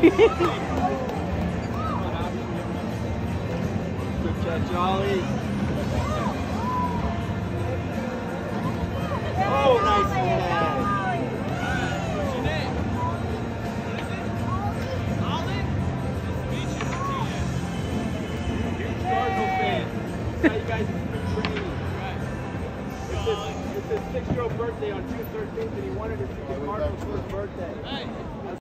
Good catch, Ollie. Oh, nice catch. What's your name? What is it? Ollie? Nice to meet you, TJ. Huge Cardinal fan. Saw you guys in spring training. Right. It's his 6-year-old birthday on June 13th, and he wanted to see the Cardinals for his birthday. Hey.